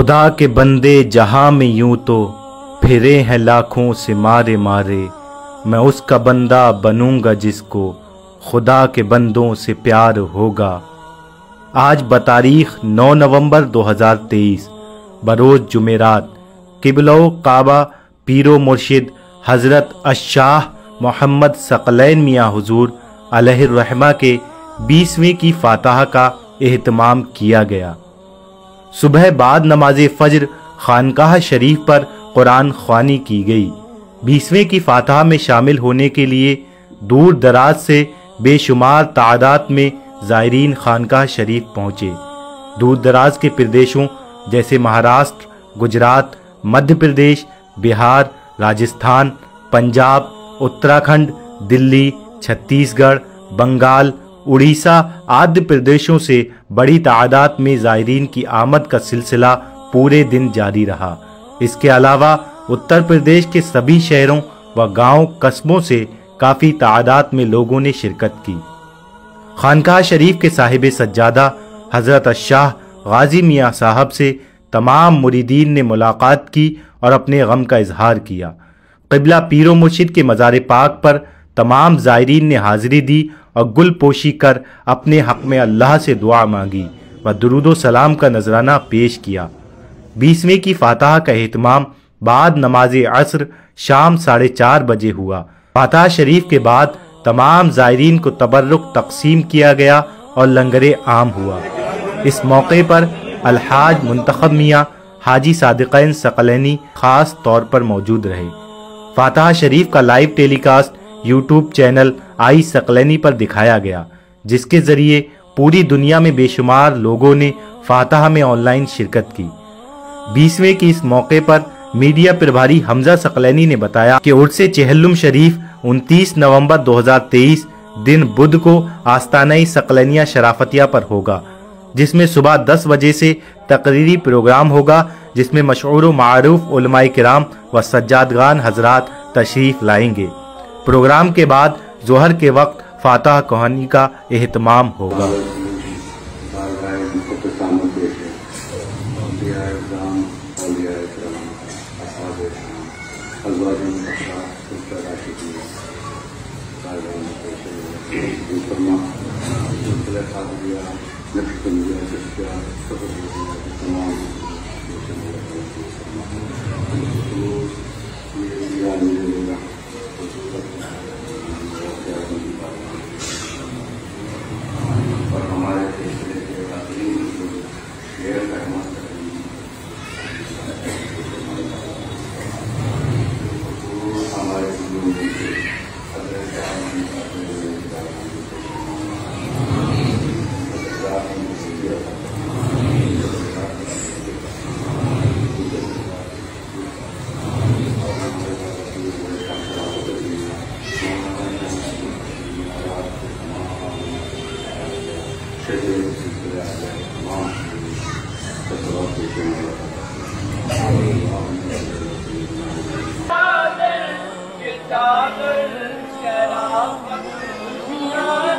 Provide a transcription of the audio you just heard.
خدا کے بندے جہاں میں یوں تو پھرے ہیں لاکھوں سے مارے مارے، میں اس کا بندہ بنوں گا جس کو خدا کے بندوں سے پیار ہوگا۔ آج بتاریخ 9 نومبر 2023 بروز جمعرات، قبلہ و کعبہ پیر و مرشد حضرت الشاہ محمد ثقلین میاں حضور علیہ الرحمہ کے 20ویں کی فاتحہ کا اہتمام کیا گیا۔ صبح بعد نماز فجر خانقاہ شریف پر قرآن خوانی کی گئی۔ 20ویں کی فاتحہ میں شامل ہونے کے لیے دور دراز سے بے شمار تعداد میں زائرین خانقاہ شریف پہنچے۔ دور دراز کے پردیشوں جیسے مہاراشٹر، گجرات، مدھیہ پردیش، بہار، راجستھان، پنجاب، اتراکھنڈ، دلی، چھتیس گڑھ، بنگال، اڑیسہ آدि پردیشوں سے بڑی تعداد میں زائرین کی آمد کا سلسلہ پورے دن جاری رہا۔ اس کے علاوہ اتر پردیش کے سبھی شہروں و گاؤں قصبوں سے کافی تعداد میں لوگوں نے شرکت کی۔ خانقاہ شریف کے صاحب سجادہ حضرت الشاہ غازی میاں صاحب سے تمام مریدین نے ملاقات کی اور اپنے غم کا اظہار کیا۔ قبلہ پیر و مرشد کے مزار پاک پر تمام زائرین نے حاضری دی اور گل پوشی کر اپنے حق میں اللہ سے دعا مانگی و درود و سلام کا نذرانہ پیش کیا۔ 20ویں کی فاتحہ کا اہتمام بعد نماز عصر شام 4:30 بجے ہوا۔ فاتحہ شریف کے بعد تمام زائرین کو تبرک تقسیم کیا گیا اور لنگر عام ہوا۔ اس موقع پر الحاج منتخب میاں حاجی صادقین ثقلینی خاص طور پر موجود رہے۔ فاتحہ شریف کا live telecast YouTube channel آئی ثقلینی پر دکھایا گیا، جس کے ذریعے پوری دنیا میں بے شمار لوگوں نے فاتحہ میں آن لائن شرکت کی۔ 20ویں کی اس موقع پر میڈیا پربھاری حمزہ ثقلینی نے بتایا کہ عرس چہلم شریف 29 نومبر 2023 دن بدھ کو آستانہ ثقلینیہ شرافتیہ پر ہوگا، جس میں صبح 10 بجے سے تقریری پروگرام ہوگا، جس میں مشہور و معروف علماء کرام و سجادگان حضرات تشریف لائیں گے۔ پروگرام کے بعد ظہر کے وقت فاتحہ خوانی کا اہتمام ہوگا۔ شرافت